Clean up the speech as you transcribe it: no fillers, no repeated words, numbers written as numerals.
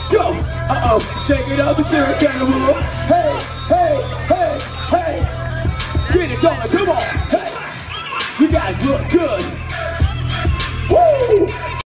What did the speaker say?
Go. Shake it up, it's a cannibal. Hey, hey, hey, hey. Get it going, come on. Hey, you guys look good. Woo!